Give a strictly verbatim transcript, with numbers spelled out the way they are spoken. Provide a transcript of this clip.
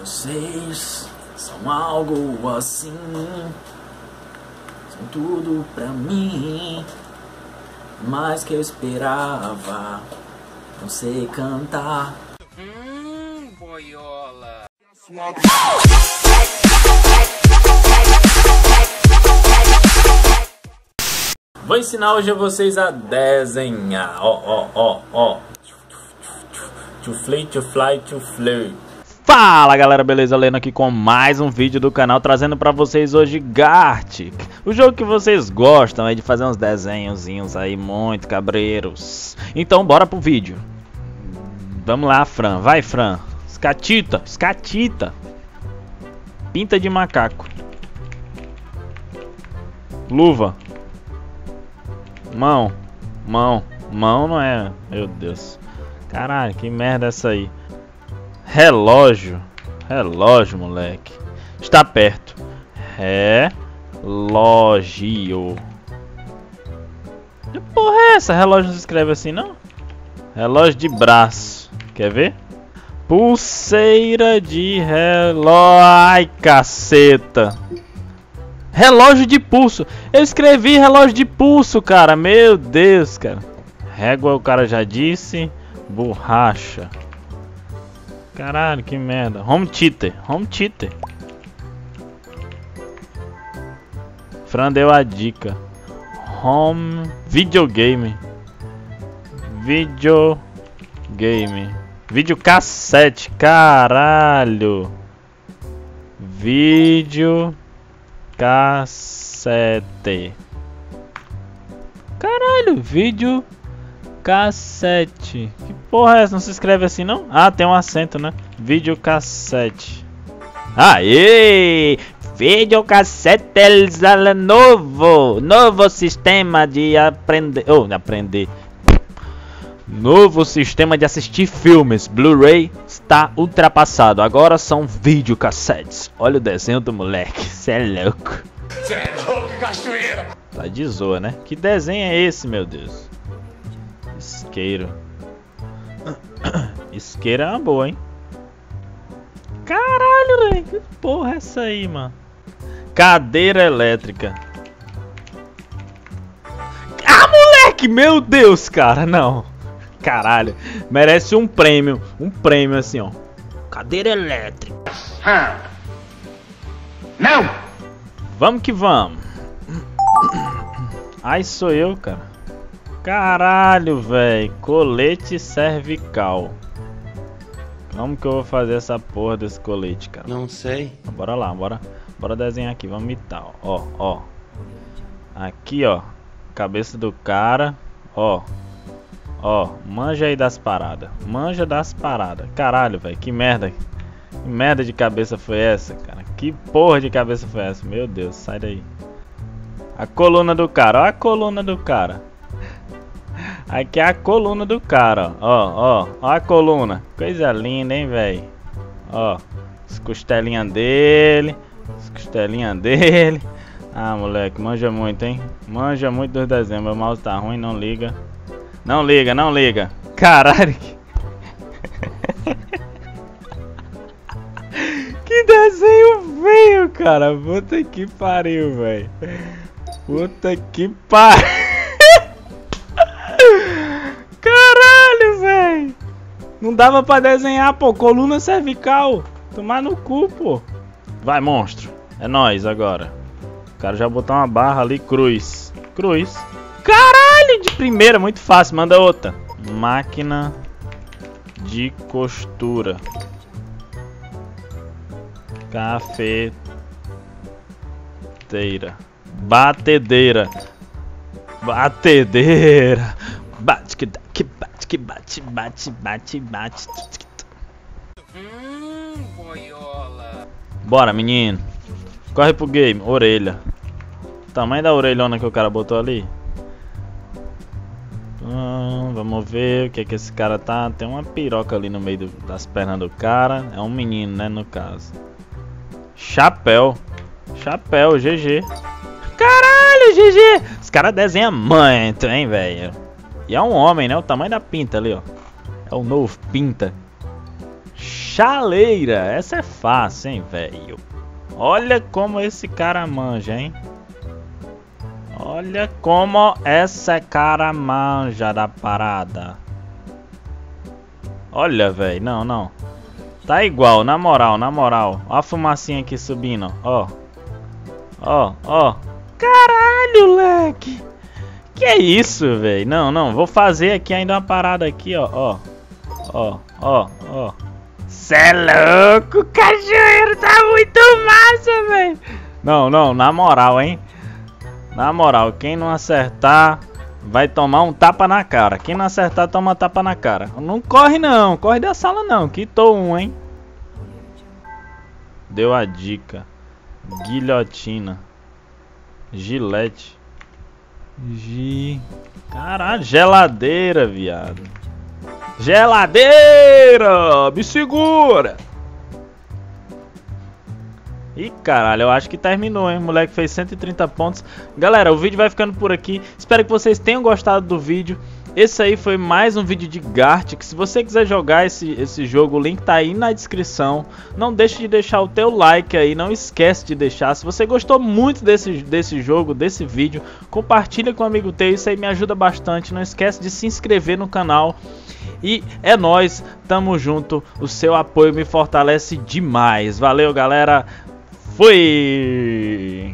Vocês são algo assim, são tudo pra mim, mais que eu esperava. Não sei cantar. Hum, boiola. Vou ensinar hoje a vocês a desenhar. Ó, ó, ó, ó. To fly, to fly, to fly. Fala galera, beleza? Leno aqui com mais um vídeo do canal, trazendo pra vocês hoje Gartic, o jogo que vocês gostam é de fazer uns desenhozinhos aí muito cabreiros. Então bora pro vídeo. Vamos lá, Fran, vai Fran. Escatita, escatita. Pinta de macaco. Luva. Mão, mão, mão não é, meu Deus. Caralho, que merda é essa aí? Relógio, relógio, moleque. Está perto. Relógio. Que porra é essa? Relógio não se escreve assim, não? Relógio de braço. Quer ver? Pulseira de relógio. Ai, caceta. Relógio de pulso. Eu escrevi relógio de pulso, cara. Meu Deus, cara. Régua, o cara já disse. Borracha. Caralho, que merda. Home theater. Home theater. Fran deu a dica. Home. Videogame. Videogame. Videocassete. Caralho. Vídeo. Cassete. Caralho, vídeo cassete. Que porra é essa? Não se escreve assim não? Ah, tem um acento, né? Vídeo cassete. Aê! Vídeo cassete novo. Novo sistema de aprender. Oh, aprender. Novo sistema de assistir filmes. Blu-ray está ultrapassado. Agora são videocassetes. Olha o desenho do moleque. Cê é louco. Cê é louco, cachoeira. Tá de zoa, né? Que desenho é esse, meu Deus? Isqueiro. Isqueiro é uma boa, hein? Caralho, velho. Que porra é essa aí, mano? Cadeira elétrica. Ah, moleque! Meu Deus, cara. Não. Caralho, merece um prêmio, um prêmio assim, ó. Cadeira elétrica. Hum. Não! Vamos que vamos. Ai, sou eu, cara. Caralho, velho. Colete cervical. Como que eu vou fazer essa porra desse colete, cara? Não sei. Bora lá, bora. Bora desenhar aqui, vamos imitar, ó, ó. Aqui, ó. Cabeça do cara, ó. Ó, manja aí das paradas. Manja das paradas. Caralho, velho, que merda. Que merda de cabeça foi essa, cara? Que porra de cabeça foi essa? Meu Deus, sai daí. A coluna do cara, ó a coluna do cara. Aqui é a coluna do cara, ó, ó. Ó a coluna. Coisa linda, hein, velho. Ó, as costelinhas dele. As costelinhas dele. Ah, moleque, manja muito, hein? Manja muito dos desenhos. Meu mouse tá ruim, não liga. Não liga, não liga. Caralho. Que desenho feio, cara. Puta que pariu, velho. Puta que pariu. Caralho, velho. Não dava pra desenhar, pô. Coluna cervical. Tomar no cu, pô. Vai, monstro. É nóis agora. O cara já botou uma barra ali. Cruz. Cruz. Caralho, de primeira, muito fácil, manda outra. Máquina de costura. Cafeteira. Batedeira. Batedeira. Bate que bate, que bate, bate, bate, bate. Hum, boiola. Bora, menino. Corre pro game, orelha. Tamanho da orelhona que o cara botou ali. Hum, vamos ver o que é que esse cara tá. Tem uma piroca ali no meio do, das pernas do cara. É um menino, né, no caso. Chapéu. Chapéu, G G. Caralho, G G. Os caras desenham muito, hein, velho. E é um homem, né? O tamanho da pinta ali, ó. É o novo pinta. chaleira. Essa é fácil, hein, velho. Olha como esse cara manja, hein. Olha como essa cara manja da parada. Olha, velho. Não, não. Tá igual, na moral, na moral. Ó a fumacinha aqui subindo, ó. Ó, ó. Caralho, leque. Que é isso, velho? Não, não. Vou fazer aqui ainda uma parada aqui, ó. Ó, ó, ó, ó. Cê é louco, cajueiro. Tá muito massa, velho. Não, não. Na moral, hein. Na moral, quem não acertar vai tomar um tapa na cara. Quem não acertar, toma tapa na cara. Não corre não, corre da sala não. Quitou um, hein. Deu a dica. Guilhotina. Gilete. Gi... Caralho, geladeira, viado. Geladeira! Me segura! Ih, caralho, eu acho que terminou, hein? O moleque fez cento e trinta pontos. Galera, o vídeo vai ficando por aqui. Espero que vocês tenham gostado do vídeo. Esse aí foi mais um vídeo de Gartic. Se você quiser jogar esse, esse jogo, o link tá aí na descrição. Não deixe de deixar o teu like aí, não esquece de deixar. Se você gostou muito desse, desse jogo, desse vídeo, compartilha com um amigo teu, isso aí me ajuda bastante. Não esquece de se inscrever no canal. E é nóis, tamo junto, o seu apoio me fortalece demais. Valeu, galera, fui!